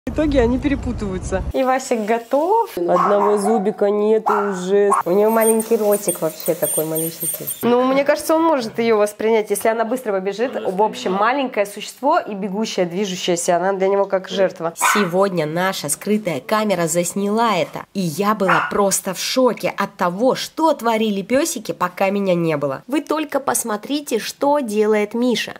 В итоге они перепутываются. И Васик готов. Одного зубика нету уже. У нее маленький ротик вообще такой малюсенький. Ну, мне кажется, он может ее воспринять, если она быстро побежит. В общем, маленькое существо и бегущая, движущаяся, она для него как жертва. Сегодня наша скрытая камера засняла это. И я была просто в шоке от того, что творили песики, пока меня не было. Вы только посмотрите, что делает Миша.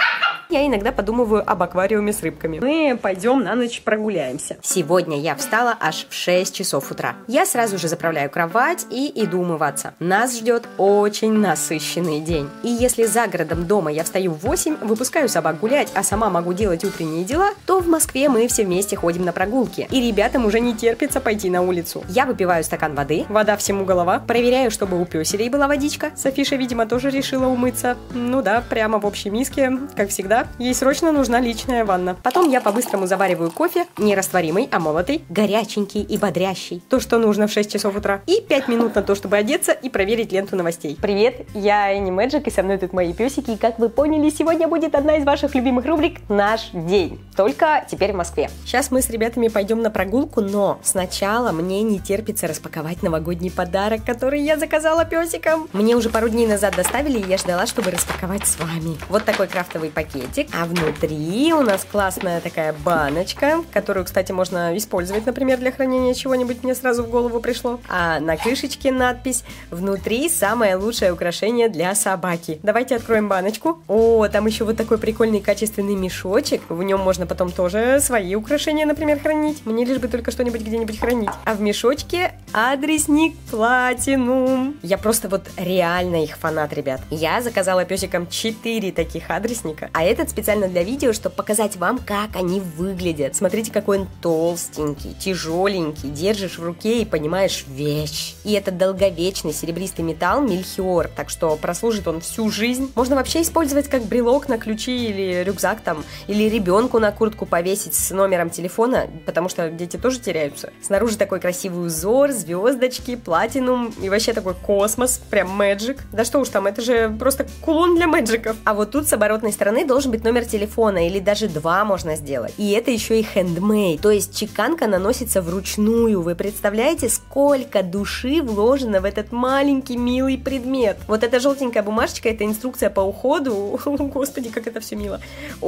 Я иногда подумываю об аквариуме с рыбками. Мы пойдем на ночь прогуляемся. Сегодня я встала аж в 6 часов утра. Я сразу же заправляю кровать и иду умываться. Нас ждет очень насыщенный день. И если за городом дома я встаю в 8, выпускаю собак гулять, а сама могу делать утренние дела, то в Москве мы все вместе ходим на прогулки. И ребятам уже не терпится пойти на улицу. Я выпиваю стакан воды, вода всему голова, проверяю, чтобы у пёселей была водичка. Софиша, видимо, тоже решила умыться. Ну да, прямо в общей миске, как всегда. Ей срочно нужна личная ванна. Потом я по-быстрому завариваю кофе, не растворимый, а молотый, горяченький и бодрящий. То, что нужно в 6 часов утра. И 5 минут на то, чтобы одеться и проверить ленту новостей. Привет, я Энни Мэджик, и со мной тут мои песики. И как вы поняли, сегодня будет одна из ваших любимых рубрик «Наш день». Только теперь в Москве. Сейчас мы с ребятами пойдем на прогулку, но сначала мне не терпится распаковать новогодний подарок, который я заказала песикам. Мне уже пару дней назад доставили, и я ждала, чтобы распаковать с вами. Вот такой крафтовый пакетик. А внутри у нас классная такая баночка, которую, кстати, можно использовать, например, для хранения чего-нибудь, мне сразу в голову пришло. А на крышечке надпись «Внутри самое лучшее украшение для собаки». Давайте откроем баночку. О, там еще вот такой прикольный качественный мешочек. В нем можно потом тоже свои украшения, например, хранить. Мне лишь бы только что-нибудь где-нибудь хранить. А в мешочке адресник Platinum. Я просто вот реально их фанат, ребят. Я заказала песикам 4 таких адресника, а этот специально для видео, чтобы показать вам, как они выглядят. Смотрите, какой он толстенький, тяжеленький, держишь в руке и понимаешь вещь. И это долговечный серебристый металл Мельхиор, так что прослужит он всю жизнь. Можно вообще использовать как брелок на ключи или рюкзак там, или ребенку на куртку повесить с номером телефона, потому что дети тоже теряются. Снаружи такой красивый узор, звездочки, платинум и вообще такой космос, прям мэджик. Да что уж там, это же просто кулон для мэджиков. А вот тут с оборотной стороны должен быть номер телефона, или даже 2 можно сделать. И это еще и handmade, то есть чеканка наносится вручную. Вы представляете, сколько души вложено в этот маленький милый предмет? Вот эта желтенькая бумажечка, это инструкция по уходу. Господи, как это все мило.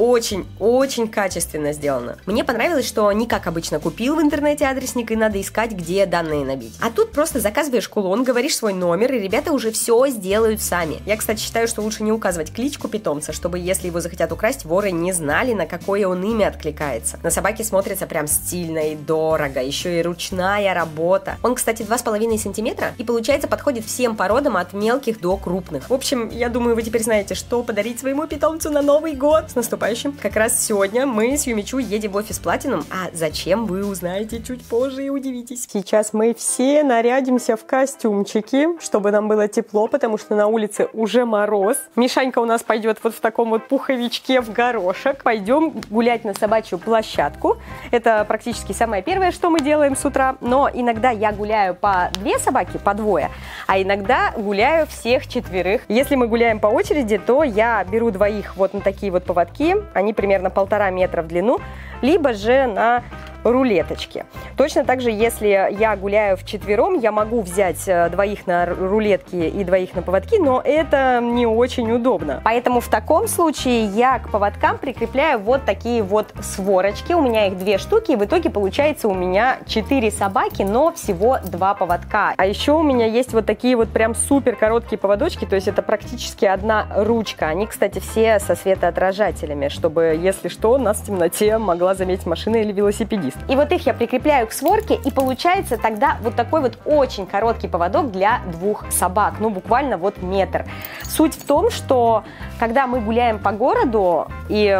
Очень качественно сделано. Мне понравилось, что не как обычно купил в интернете адресник и надо искать, где данные набить. А тут просто заказываешь кулон, говоришь свой номер, и ребята уже все сделают сами. Я, кстати, считаю, что лучше не указывать кличку питомца, чтобы, если его захотят украсть, воры не знали, на какое он имя откликается. На собаке смотрится прям стильно и дорого, еще и ручная работа. Он, кстати, 2,5 сантиметра и, получается, подходит всем породам от мелких до крупных. В общем, я думаю, вы теперь знаете, что подарить своему питомцу на Новый год. С наступающим! Как раз сегодня мы с Юмичу едем в офис Platinum, а зачем, вы узнаете чуть позже и удивитесь. Сейчас мы все нарядимся в костюмчики, чтобы нам было тепло, потому что на улице уже мороз. Мишанька у нас пойдет вот в таком вот пуховичке в горошек. Пойдем гулять на собачью площадку. Это практически самое первое, что мы делаем с утра. Но иногда я гуляю по 2 собаки, по 2, а иногда гуляю всех 4. Если мы гуляем по очереди, то я беру 2 вот на такие вот поводки. Они примерно 1,5 метра в длину, либо же на рулеточки. Точно так же, если я гуляю вчетвером, я могу взять 2 на рулетки и 2 на поводки, но это не очень удобно. Поэтому в таком случае я к поводкам прикрепляю вот такие вот сворочки. У меня их 2 штуки, и в итоге получается у меня 4 собаки, но всего 2 поводка. А еще у меня есть вот такие вот прям супер короткие поводочки, то есть это практически 1 ручка. Они, кстати, все со светоотражателями, чтобы, если что, нас в темноте могла заметить машина или велосипедист. И вот их я прикрепляю к сворке, и получается тогда вот такой вот очень короткий поводок для 2 собак, ну буквально вот метр. Суть в том, что когда мы гуляем по городу и,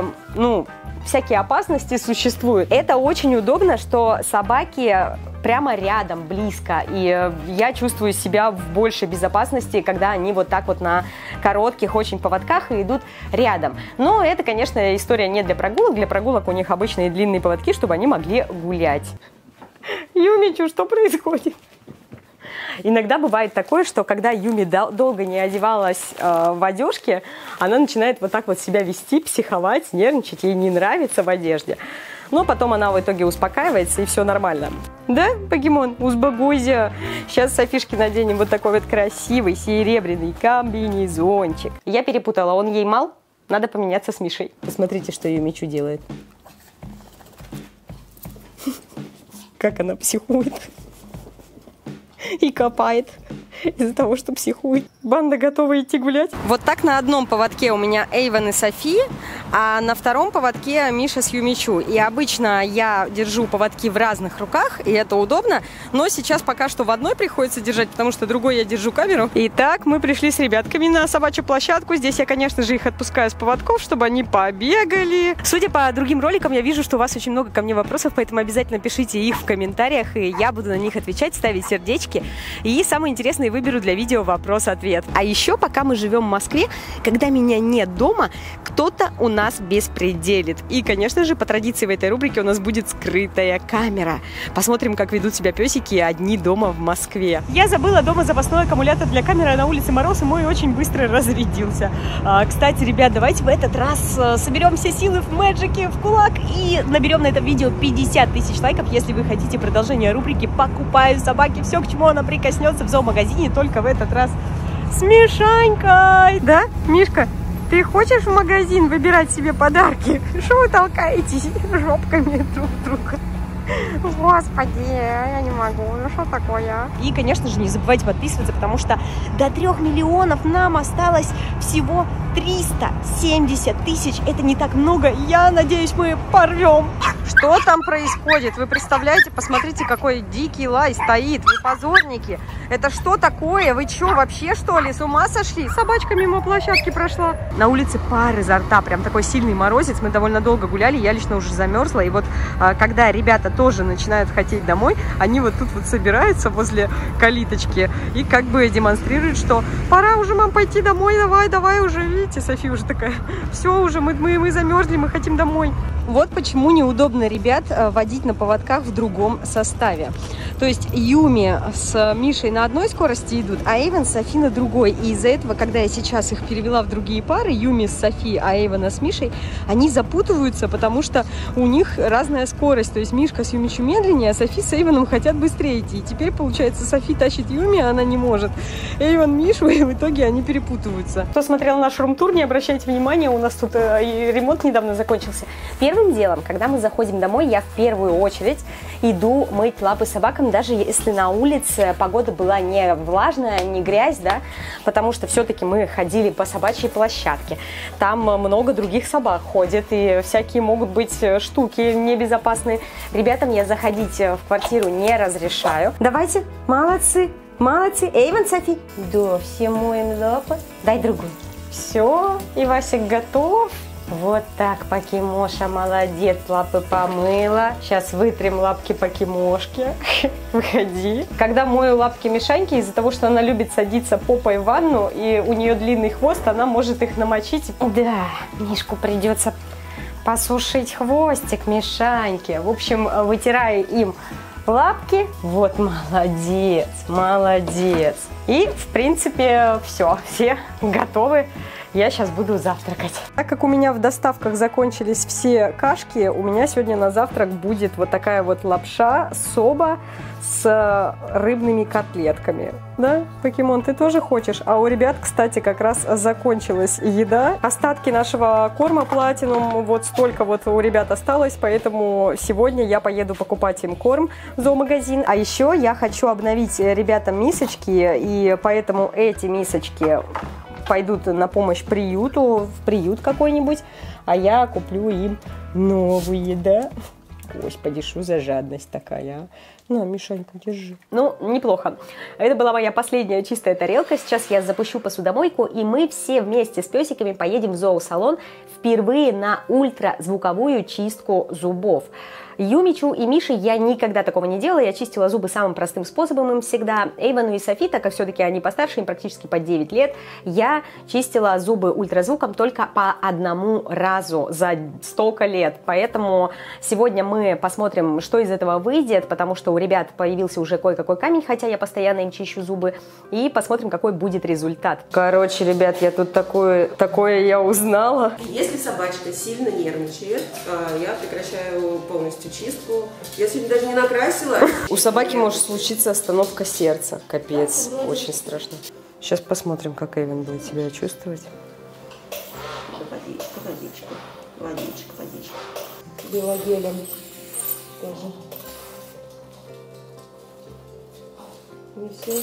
всякие опасности существуют, это очень удобно, что собаки прямо рядом, близко, и я чувствую себя в большей безопасности, когда они вот так вот на коротких очень поводках и идут рядом. Но это, конечно, история не для прогулок у них обычные длинные поводки, чтобы они могли гулять. Юмичу, что происходит? Иногда бывает такое, что когда Юми долго не одевалась в одежке, она начинает вот так вот себя вести, психовать, нервничать, ей не нравится в одежде. Но потом она в итоге успокаивается, и все нормально. Да, покемон, успокойся. Сейчас Софишке наденем вот такой вот красивый серебряный комбинезончик. Я перепутала, он ей мал, надо поменяться с Мишей. Посмотрите, что Юмичу делает. Как она психует и копает из-за того, что психует. Банда готова идти гулять. Вот так на одном поводке у меня Эйвен и Софи, а на втором поводке Миша с Юмичу. И обычно я держу поводки в разных руках, и это удобно, но сейчас пока что в одной приходится держать, потому что другой я держу камеру. Итак, мы пришли с ребятками на собачью площадку. Здесь я, конечно же, их отпускаю с поводков, чтобы они побегали. Судя по другим роликам, я вижу, что у вас очень много ко мне вопросов, поэтому обязательно пишите их в комментариях, и я буду на них отвечать, ставить сердечки. И самое интересное, выберу для видео вопрос-ответ. А еще, пока мы живем в Москве, когда меня нет дома, кто-то у нас беспределит. И, конечно же, по традиции в этой рубрике у нас будет скрытая камера. Посмотрим, как ведут себя песики одни дома в Москве. Я забыла дома запасной аккумулятор для камеры, а на улице мороз, и мой очень быстро разрядился. Кстати, ребят, давайте в этот раз соберем все силы в Мэджике, в кулак, и наберем на этом видео 50 тысяч лайков, если вы хотите продолжение рубрики «Покупаю собаке все, к чему она прикоснется» в зоомагазине, только в этот раз с Мишанькой. Да, Мишка? Ты хочешь в магазин выбирать себе подарки? Что вы толкаетесь жопками друг друга? Господи, я не могу, ну что такое? И, конечно же, не забывайте подписываться, потому что до 3 миллионов нам осталось всего 370 тысяч. Это не так много, я надеюсь, мы порвем. Что там происходит? Вы представляете? Посмотрите, какой дикий лай стоит. Вы позорники. Это что такое? Вы что, вообще что ли? С ума сошли? Собачка мимо площадки прошла. На улице пар изо рта. Прям такой сильный морозец. Мы довольно долго гуляли. Я лично уже замерзла. И вот когда ребята тоже начинают хотеть домой, они вот тут вот собираются возле калиточки и как бы демонстрируют, что пора уже, мам, пойти домой. Давай уже. Видите, София уже такая. Все уже, мы замерзли, мы хотим домой. Вот почему неудобно ребят водить на поводках в другом составе. То есть Юми с Мишей на одной скорости идут, а Эйвен с Софи на другой. И из-за этого, когда я сейчас их перевела в другие пары, Юми с Софи, а Эйвена с Мишей, они запутываются, потому что у них разная скорость. То есть Мишка с Юмичу медленнее, а Софи с Эйвеном хотят быстрее идти. И теперь, получается, Софи тащит Юми, а она не может. Эйвен Мишу, и в итоге они перепутываются. Кто смотрел наш рум-тур, не обращайте внимания, у нас тут ремонт недавно закончился. Первым делом, когда мы заходим домой, я в первую очередь иду мыть лапы собакам, даже если на улице погода была не влажная, не грязь, да, потому что все-таки мы ходили по собачьей площадке. Там много других собак ходят, и всякие могут быть штуки небезопасные. Ребятам я заходить в квартиру не разрешаю. Давайте, молодцы, молодцы. Эйвен, Софи, да, все моем лапы. Дай другую. Все, и Васик готов. Вот так, покемоша, молодец, лапы помыла. Сейчас вытрем лапки покемошки. Выходи. Когда мою лапки Мишаньки, из-за того, что она любит садиться попой в ванну, и у нее длинный хвост, она может их намочить. Да, Мишку придется посушить хвостик Мишаньки. В общем, вытираю им лапки. Вот, молодец, молодец. И, в принципе, все готовы. Я сейчас буду завтракать. Так как у меня в доставках закончились все кашки, у меня сегодня на завтрак будет вот такая вот лапша соба с рыбными котлетками. Да, покемон, ты тоже хочешь? А у ребят, кстати, как раз закончилась еда. Остатки нашего корма платинум, вот столько вот у ребят осталось, поэтому сегодня я поеду покупать им корм в зоомагазин. А еще я хочу обновить ребятам мисочки, и поэтому эти мисочки пойдут на помощь приюту, в приют какой-нибудь, а я куплю им новые, да? Господи, что за жадность такая, а? На, Мишанька, держи. Ну, неплохо. Это была моя последняя чистая тарелка. Сейчас я запущу посудомойку, и мы все вместе с песиками поедем в зоосалон впервые на ультразвуковую чистку зубов. Юмичу и Мише я никогда такого не делала, я чистила зубы самым простым способом им всегда. Эйвену и Софи, так как все-таки они постарше, им практически по 9 лет, я чистила зубы ультразвуком только по одному разу за столько лет. Поэтому сегодня мы посмотрим, что из этого выйдет, потому что у ребят появился уже кое-какой камень, хотя я постоянно им чищу зубы. И посмотрим, какой будет результат. Короче, ребят, я тут такое я узнала. Если собачка сильно нервничает, я прекращаю полностью чистку. Я сегодня даже не накрасила. У собаки может случиться остановка сердца. Капец, очень страшно. Сейчас посмотрим, как Эйвен будет себя чувствовать. Водичка. Белогелем тоже. Ну все.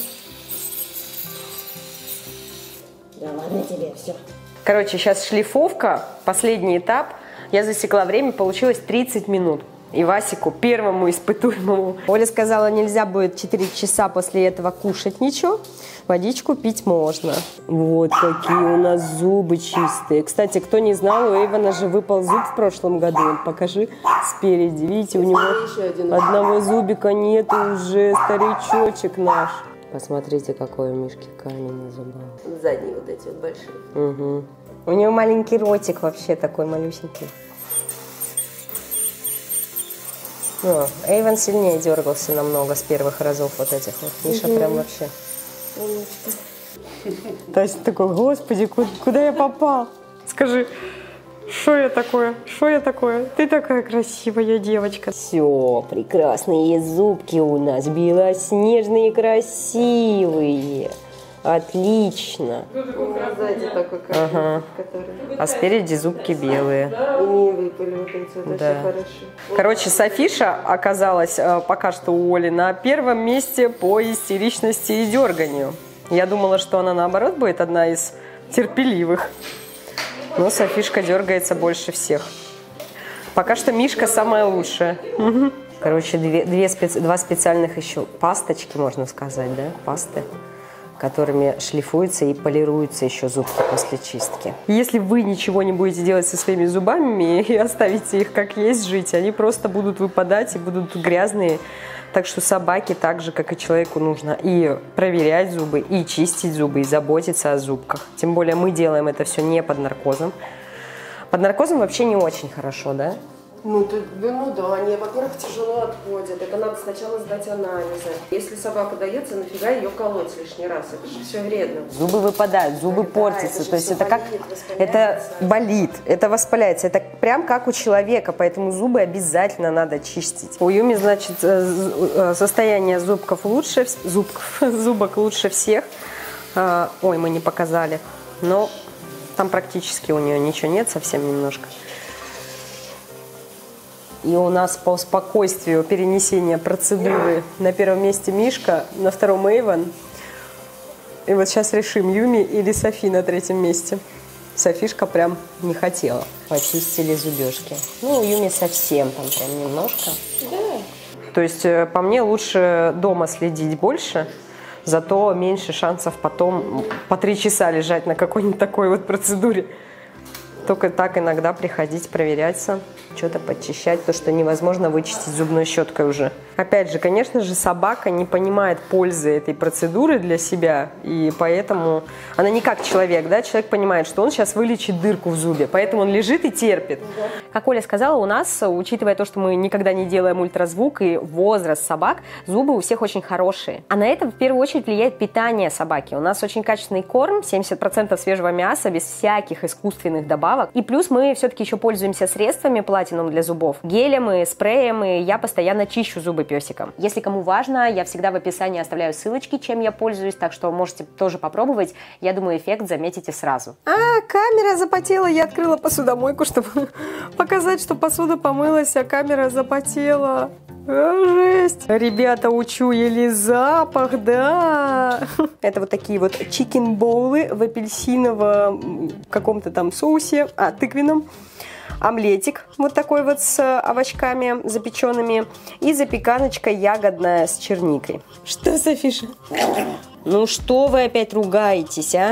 Да ладно тебе, все. Короче, сейчас шлифовка, последний этап. Я засекла время, получилось 30 минут. И Васику, первому испытуемому. Оля сказала, нельзя будет 4 часа после этого кушать ничего. Водичку пить можно. Вот какие у нас зубы чистые. Кстати, кто не знал, у Эйвена же выпал зуб в прошлом году. Покажи спереди. Видите, у него одного зубика нету уже. Старичочек наш. Посмотрите, какой у Мишки камень на зубах. Задние вот эти вот большие. Угу. У него маленький ротик вообще такой малюсенький. О, Эйвен сильнее дергался намного с первых разов вот этих вот. Миша прям вообще. Тася такой, господи, куда я попал? Скажи, что я такое? Что я такое? Ты такая красивая девочка. Все, прекрасные зубки у нас, белоснежные, красивые. Отлично. Сзади такой, ага. А спереди зубки белые. И не выпали вот эти вот, да. очень хорошо. Короче, Софиша оказалась пока что у Оли на первом месте по истеричности и дерганию. Я думала, что она наоборот будет одна из терпеливых. Но Софишка дергается больше всех. Пока что Мишка самая лучшая. Короче, два специальных еще пасточки, можно сказать, да? Пасты, которыми шлифуются и полируются еще зубки после чистки. Если вы ничего не будете делать со своими зубами и оставите их как есть жить, они просто будут выпадать и будут грязные. Так что собаке так же, как и человеку, нужно и проверять зубы, и чистить зубы, и заботиться о зубках. Тем более мы делаем это все не под наркозом. Под наркозом вообще не очень хорошо, да? Ну да, они, во-первых, тяжело отходят. Это надо сначала сдать анализы. Если собака дается, нафига ее колоть лишний раз? Это же все вредно. Зубы выпадают, зубы портятся. То есть это как... Это болит, это воспаляется. Это прям как у человека, поэтому зубы обязательно надо чистить. У Юми, значит, состояние зубков лучше, зубок лучше всех. Ой, мы не показали. Но там практически у нее ничего нет, совсем немножко. И у нас по спокойствию перенесения процедуры на первом месте Мишка, на втором Эйвен. И вот сейчас решим, Юми или Софи на третьем месте. Софишка прям не хотела. Почистили зубежки. Ну, у Юми совсем там прям немножко. Да. То есть, по мне, лучше дома следить больше, зато меньше шансов потом по 3 часа лежать на какой-нибудь такой вот процедуре. Только так иногда приходить, проверяться, что-то подчищать, то, что невозможно вычистить зубной щеткой уже. Опять же, конечно же, собака не понимает пользы этой процедуры для себя, и поэтому она не как человек, да, человек понимает, что он сейчас вылечит дырку в зубе, поэтому он лежит и терпит. Как Оля сказала, у нас, учитывая то, что мы никогда не делаем ультразвук и возраст собак, зубы у всех очень хорошие. А на это в первую очередь влияет питание собаки. У нас очень качественный корм, 70% свежего мяса, без всяких искусственных добавок. И плюс мы все-таки еще пользуемся средствами Platinum для зубов, гелем и спреем, и я постоянно чищу зубы песиком. Если кому важно, я всегда в описании оставляю ссылочки, чем я пользуюсь, так что можете тоже попробовать. Я думаю, эффект заметите сразу. Камера запотела, я открыла посудомойку, чтобы показать, что посуда помылась, а камера запотела. Жесть! Ребята, учуяли запах, да! Это вот такие вот чикен-боулы в апельсиновом каком-то там соусе, тыквенном. Омлетик вот такой вот с овощками запеченными. И запеканочка ягодная с черникой. Что, Софиша? Ну что вы опять ругаетесь, а?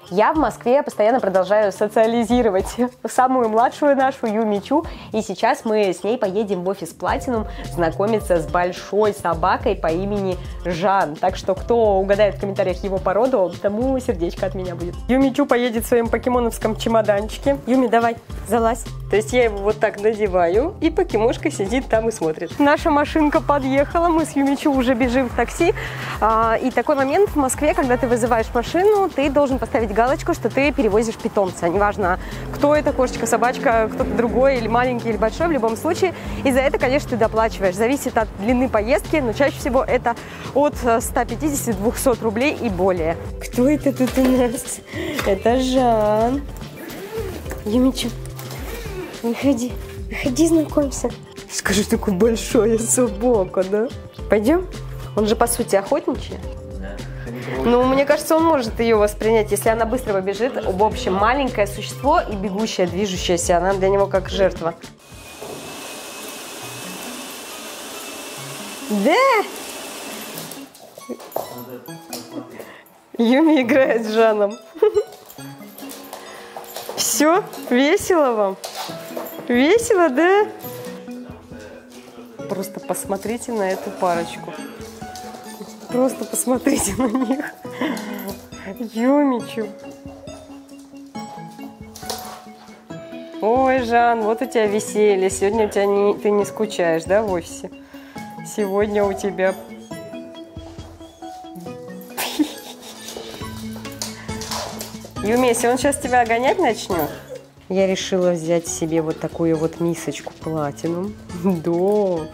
Я в Москве постоянно продолжаю социализировать самую младшую нашу Юмичу, и сейчас мы с ней поедем в офис Platinum знакомиться с большой собакой по имени Жан. Так что, кто угадает в комментариях его породу, тому сердечко от меня будет. Юмичу поедет в своем покемоновском чемоданчике. Юми, давай, залазь. То есть я его вот так надеваю, и покемошка сидит там и смотрит. Наша машинка подъехала, мы с Юмичу уже бежим в такси. И такой момент в Москве, когда ты вызываешь машину, ты должен поставить галочку, что ты перевозишь питомца. Неважно, кто это, кошечка, собачка, кто-то другой, или маленький, или большой, в любом случае. И за это, конечно, ты доплачиваешь. Зависит от длины поездки, но чаще всего это от 150-200 рублей и более. Кто это тут у нас? Это Жан. Юмичу, выходи, выходи, знакомься. Скажи, такой большой собака, да? Пойдем? Он же, по сути, охотничий. Ну, мне кажется, он может ее воспринять, если она быстро побежит. В общем, маленькое существо и бегущее, движущееся, она для него как жертва. Да! Юми играет с Жаном. Все? Весело вам? Весело, да? Просто посмотрите на эту парочку. Просто посмотрите на них. Юмичу. Ой, Жан, вот у тебя веселье. Сегодня у тебя ты не скучаешь, да, в офисе? Сегодня у тебя... Юми, если он сейчас тебя гонять начнет, я решила взять себе вот такую вот мисочку Platinum. Да,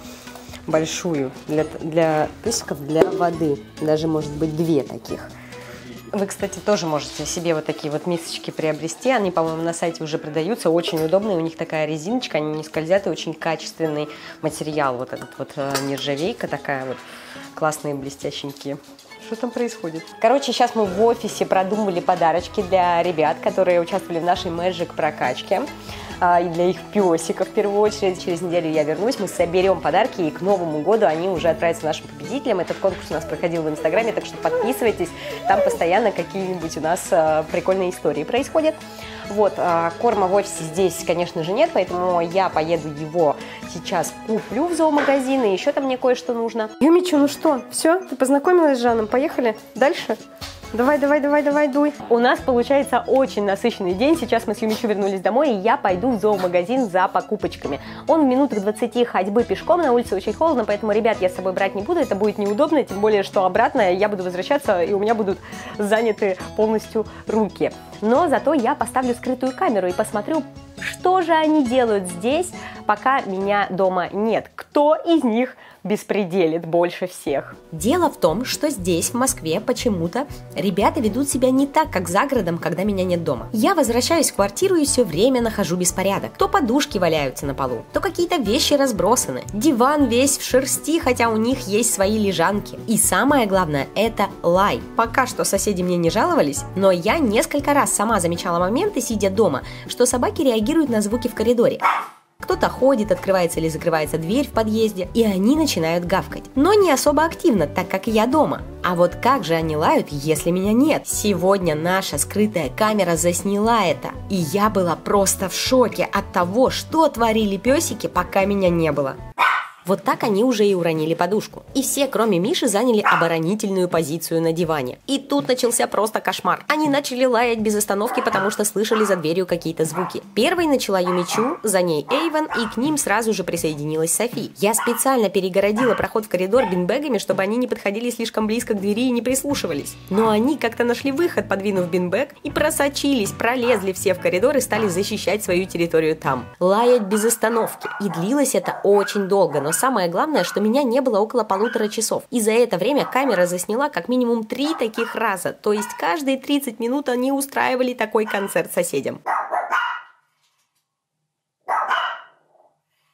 большую для песиков, для воды. Даже, может быть, 2 таких. Вы, кстати, тоже можете себе вот такие вот мисочки приобрести. Они, по-моему, на сайте уже продаются. Очень удобные. У них такая резиночка, они не скользят. И очень качественный материал. Вот этот вот нержавейка такая вот. Классные, блестященькие. Что там происходит? Короче, сейчас мы в офисе продумывали подарочки для ребят, которые участвовали в нашей Magic прокачке. И для их песиков, в первую очередь. Через неделю я вернусь, мы соберем подарки, и к Новому году они уже отправятся нашим победителям. Этот конкурс у нас проходил в Инстаграме, так что подписывайтесь. Там постоянно какие-нибудь у нас прикольные истории происходят. Вот, корма в офисе здесь, конечно же, нет, поэтому я поеду его сейчас куплю в зоомагазин, и еще там мне кое-что нужно. Юмичу, ну что, все, ты познакомилась с Жаном, поехали дальше? Давай, давай, давай, давай, дуй. У нас получается очень насыщенный день. Сейчас мы с Юмичу вернулись домой, и я пойду в зоомагазин за покупочками. Он в минутах 20 ходьбы пешком, на улице очень холодно, поэтому, ребят, я с собой брать не буду, это будет неудобно, тем более, что обратно я буду возвращаться, и у меня будут заняты полностью руки. Но зато я поставлю скрытую камеру и посмотрю, что же они делают здесь, пока меня дома нет. Кто из них беспределит больше всех? Дело в том, что здесь, в Москве, почему-то ребята ведут себя не так, как за городом, когда меня нет дома. Я возвращаюсь в квартиру и все время нахожу беспорядок. То подушки валяются на полу, то какие-то вещи разбросаны. Диван весь в шерсти, хотя у них есть свои лежанки. И самое главное, это лай. Пока что соседи мне не жаловались, но я несколько раз сама замечала моменты, сидя дома, что собаки реагируют на звуки в коридоре. Кто-то ходит, открывается или закрывается дверь в подъезде, и они начинают гавкать. Но не особо активно, так как я дома. А вот как же они лают, если меня нет? Сегодня наша скрытая камера засняла это. И я была просто в шоке от того, что творили песики, пока меня не было. Вот так они уже и уронили подушку. И все, кроме Миши, заняли оборонительную позицию на диване. И тут начался просто кошмар. Они начали лаять без остановки, потому что слышали за дверью какие-то звуки. Первой начала Юмичу, за ней Эйвен, и к ним сразу же присоединилась Софи. Я специально перегородила проход в коридор бинбэгами, чтобы они не подходили слишком близко к двери и не прислушивались. Но они как-то нашли выход, подвинув бинбэг, и просочились, пролезли все в коридор и стали защищать свою территорию там. Лаять без остановки. И длилось это очень долго, но самое главное, что меня не было около 1,5 часов. И за это время камера засняла как минимум 3 таких раза. То есть каждые 30 минут они устраивали такой концерт соседям.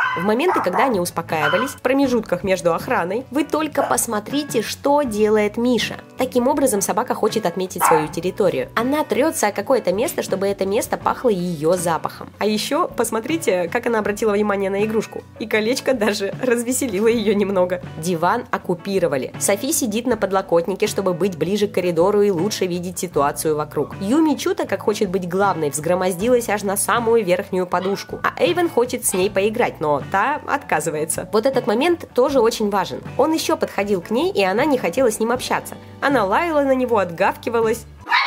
В моменты, когда они успокаивались, в промежутках между охраной, вы только посмотрите, что делает Миша. Таким образом, собака хочет отметить свою территорию. Она трется о какое-то место, чтобы это место пахло ее запахом. А еще посмотрите, как она обратила внимание на игрушку. И колечко даже развеселило ее немного. Диван оккупировали. Софи сидит на подлокотнике, чтобы быть ближе к коридору и лучше видеть ситуацию вокруг. Юми Чута, как хочет быть главной, взгромоздилась аж на самую верхнюю подушку. А Эйвен хочет с ней поиграть, но та отказывается. Вот этот момент тоже очень важен. Он еще подходил к ней, и она не хотела с ним общаться. Она лаяла на него, отгавкивалась.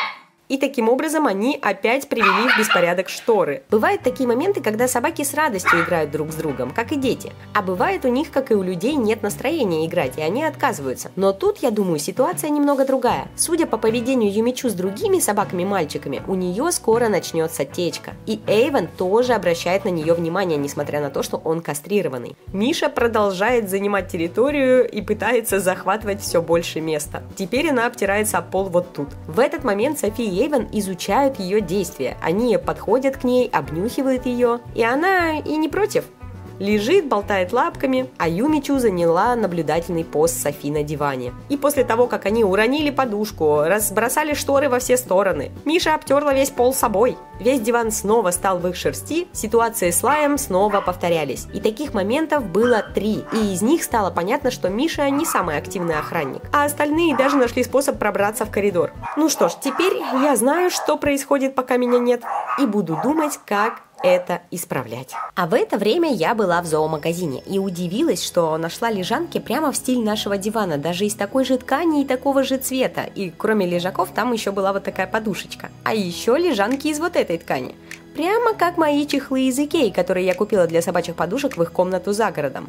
И таким образом они опять привели в беспорядок шторы. Бывают такие моменты, когда собаки с радостью играют друг с другом, как и дети. А бывает у них, как и у людей, нет настроения играть, и они отказываются. Но тут, я думаю, ситуация немного другая. Судя по поведению Юмичу с другими собаками-мальчиками, у нее скоро начнется течка. И Эйвен тоже обращает на нее внимание, несмотря на то, что он кастрированный. Миша продолжает занимать территорию и пытается захватывать все больше места. Теперь она обтирается о пол вот тут. В этот момент Софи и Эйвен изучают ее действия. Они подходят к ней, обнюхивают ее, и она и не против. Лежит, болтает лапками, а Юмичу заняла наблюдательный пост Софи на диване. И после того, как они уронили подушку, разбросали шторы во все стороны, Миша обтерла весь пол собой. Весь диван снова стал в их шерсти, ситуации с лаем снова повторялись. И таких моментов было 3, и из них стало понятно, что Миша не самый активный охранник, а остальные даже нашли способ пробраться в коридор. Ну что ж, теперь я знаю, что происходит, пока меня нет, и буду думать, как это исправлять. А в это время я была в зоомагазине и удивилась, что нашла лежанки прямо в стиль нашего дивана, даже из такой же ткани и такого же цвета. И кроме лежаков там еще была вот такая подушечка. А еще лежанки из вот этой ткани. Прямо как мои чехлы из Икеи, которые я купила для собачьих подушек в их комнату за городом.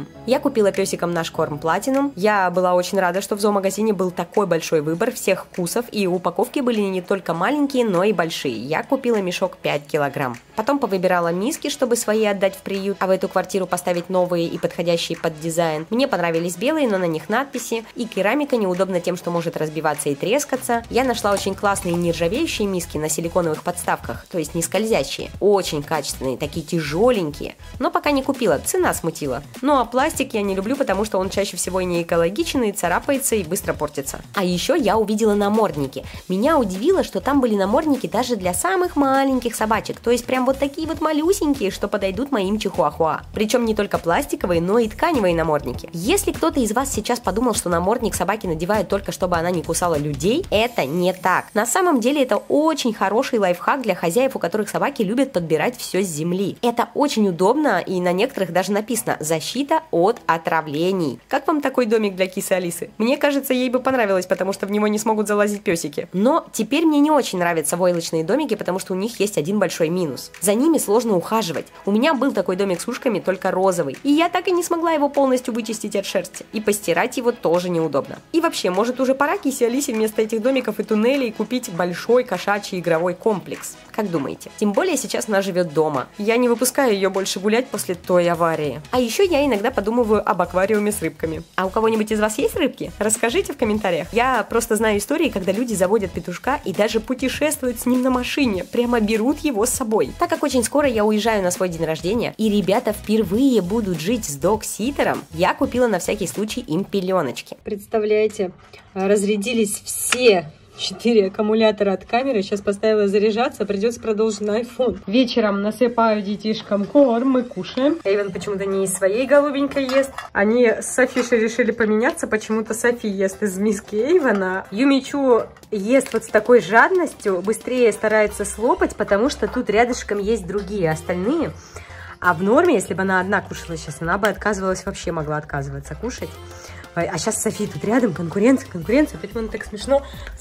Я купила песикам наш корм Platinum. Я была очень рада, что в зоомагазине был такой большой выбор всех вкусов, и упаковки были не только маленькие, но и большие. Я купила мешок 5 килограмм. Потом повыбирала миски, чтобы свои отдать в приют, а в эту квартиру поставить новые и подходящие под дизайн. Мне понравились белые, но на них надписи. И керамика неудобна тем, что может разбиваться и трескаться. Я нашла очень классные нержавеющие миски на силиконовых подставках, то есть не скользящие. Очень качественные, такие тяжеленькие. Но пока не купила, цена смутила. Ну а пластик я не люблю, потому что он чаще всего и не экологичен, и царапается, и быстро портится. А еще я увидела намордники. Меня удивило, что там были намордники даже для самых маленьких собачек. То есть прям вот такие вот малюсенькие, что подойдут моим чихуахуа. Причем не только пластиковые, но и тканевые намордники. Если кто-то из вас сейчас подумал, что намордник собаки надевают только чтобы она не кусала людей, это не так. На самом деле это очень хороший лайфхак для хозяев, у которых собаки любят подбирать все с земли. Это очень удобно, и на некоторых даже написано «Защита от отравлений». Как вам такой домик для кисы Алисы? Мне кажется, ей бы понравилось, потому что в него не смогут залазить песики. Но теперь мне не очень нравятся войлочные домики, потому что у них есть один большой минус. За ними сложно ухаживать. У меня был такой домик с ушками, только розовый, и я так и не смогла его полностью вычистить от шерсти. И постирать его тоже неудобно. И вообще, может уже пора кисе Алисе вместо этих домиков и туннелей купить большой кошачий игровой комплекс? Как думаете? Тем более сейчас она живет дома. Я не выпускаю ее больше гулять после той аварии. А еще я иногда подумываю об аквариуме с рыбками. А у кого-нибудь из вас есть рыбки? Расскажите в комментариях. Я просто знаю истории, когда люди заводят петушка и даже путешествуют с ним на машине. Прямо берут его с собой. Так как очень скоро я уезжаю на свой день рождения, и ребята впервые будут жить с дог-ситером, я купила на всякий случай им пеленочки. Представляете, разрядились все 4 аккумулятора от камеры. Сейчас поставила заряжаться, придется продолжить на iPhone. Вечером насыпаю детишкам корм, мы кушаем. Эйвен почему-то не из своей голубенькой ест. Они с Софишей решили поменяться. Почему-то Софи ест из миски Эйвена. Юмичу ест вот с такой жадностью, быстрее старается слопать, потому что тут рядышком есть другие остальные. А в норме, если бы она одна кушала сейчас, она бы отказывалась, вообще могла отказываться кушать. А сейчас Софи тут рядом, конкуренция. Почему она так смешно?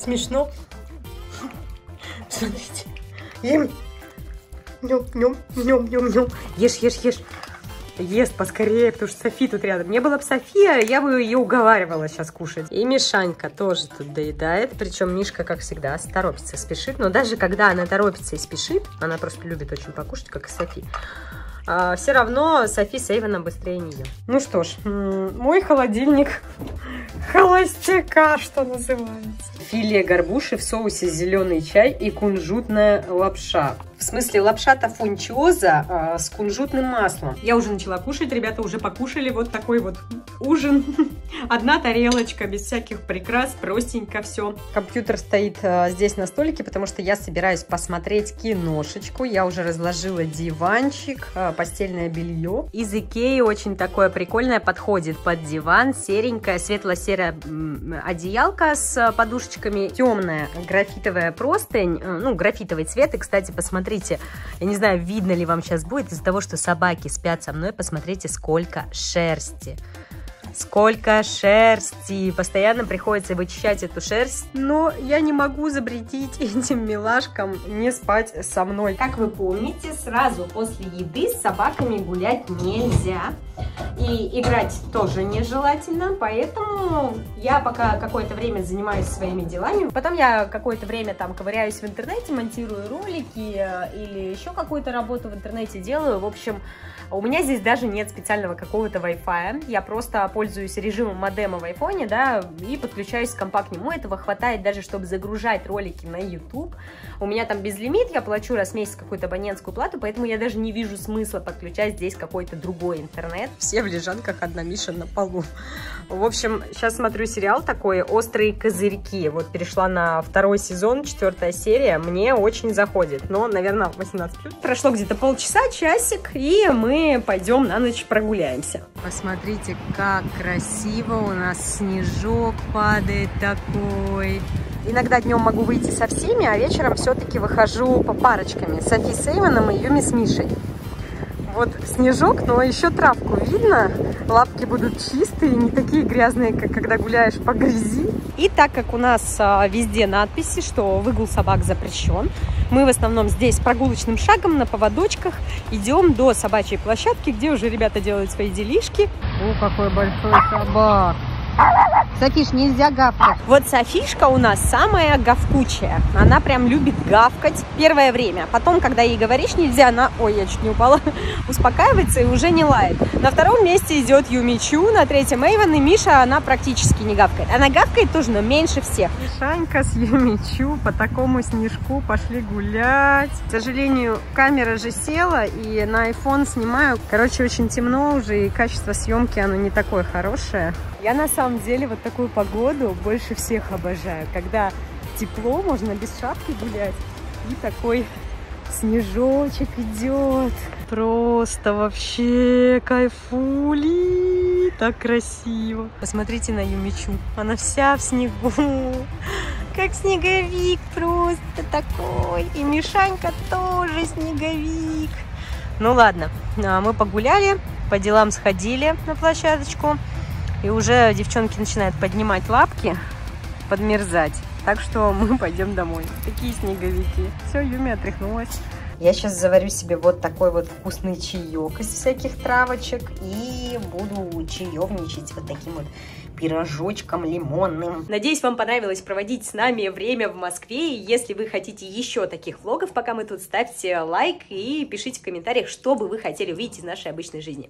Смотрите. Ем. Нем. Ешь. Ест поскорее, потому что Софи тут рядом. Не было бы София, я бы ее уговаривала сейчас кушать. И Мишанька тоже тут доедает. Причем Мишка, как всегда, торопится, спешит. Но даже когда она торопится и спешит, она просто любит очень покушать, как и Софи. Все равно Софи с Эйвеном быстрее нее. Ну что ж, мой холодильник холостяка, что называется. филе горбуши в соусе зеленый чай и кунжутная лапша. В смысле, лапша-то фунчоза с кунжутным маслом. Я уже начала кушать, ребята уже покушали. Вот такой вот ужин. Одна тарелочка, без всяких прикрас, простенько все. Компьютер стоит здесь на столике, потому что я собираюсь посмотреть киношечку. Я уже разложила диванчик, постельное белье. Из Икеи очень такое прикольное, подходит под диван. Серенькая, светло-серая одеялка с подушечками. Темная графитовая простынь, ну, графитовый цвет. И, кстати, посмотрите, я не знаю, видно ли вам сейчас будет, из-за того, что собаки спят со мной, посмотрите, сколько шерсти. Сколько шерсти. Постоянно приходится вычищать эту шерсть, но я не могу запретить этим милашкам не спать со мной. Как вы помните, сразу после еды с собаками гулять нельзя. И играть тоже нежелательно, поэтому я пока какое-то время занимаюсь своими делами. Потом я какое-то время там ковыряюсь в интернете, монтирую ролики или еще какую-то работу в интернете делаю. В общем, у меня здесь даже нет специального какого-то Wi-Fi. Я просто пользуюсь режимом модема в айфоне, да, и подключаюсь к компа к нему. Этого хватает даже, чтобы загружать ролики на YouTube. У меня там безлимит, я плачу раз в месяц какую-то абонентскую плату, поэтому я даже не вижу смысла подключать здесь какой-то другой интернет. Все в лежанках, одна Миша на полу. В общем, сейчас смотрю сериал такой «Острые козырьки». Вот перешла на 2-й сезон, 4-я серия. Мне очень заходит, но, наверное, 18+. Прошло где-то полчаса, часик, и мы пойдем на ночь прогуляемся. Посмотрите, как красиво у нас снежок падает такой. Иногда днем могу выйти со всеми, а вечером все-таки выхожу по парочками. Софи с Эйвоном и Юми с Мишей. Вот снежок, но еще травку видно. Лапки будут чистые, не такие грязные, как когда гуляешь по грязи. И так как у нас везде надписи, что выгул собак запрещен, мы в основном здесь прогулочным шагом на поводочках идем до собачьей площадки, где уже ребята делают свои делишки. О, какой большой собак! Софиш, нельзя гавкать. Вот Софишка у нас самая гавкучая. Она прям любит гавкать первое время. Потом, когда ей говоришь нельзя, она, ой, я чуть не упала, успокаивается и уже не лает. На 2-м месте идет Юмичу, на 3-м Эйвон, и Миша, она практически не гавкает. Она гавкает тоже, но меньше всех. Мишанька с Юмичу по такому снежку пошли гулять. К сожалению, камера же села, и на iPhone снимаю. Короче, очень темно уже, и качество съемки, оно не такое хорошее. Я на самом деле вот такую погоду больше всех обожаю, когда тепло, можно без шапки гулять, и такой снежочек идет. Просто вообще кайфули, так красиво. Посмотрите на Юмичу, она вся в снегу, как снеговик просто такой. И Мишанька тоже снеговик. Ну ладно, мы погуляли, по делам сходили на площадочку. И уже девчонки начинают поднимать лапки, подмерзать. Так что мы пойдем домой. Такие снеговики. Все, Юми отряхнулась. Я сейчас заварю себе вот такой вот вкусный чаек из всяких травочек. И буду чаевничать вот таким вот пирожочком лимонным. Надеюсь, вам понравилось проводить с нами время в Москве. И если вы хотите еще таких влогов, пока мы тут, ставьте лайк и пишите в комментариях, что бы вы хотели увидеть из нашей обычной жизни.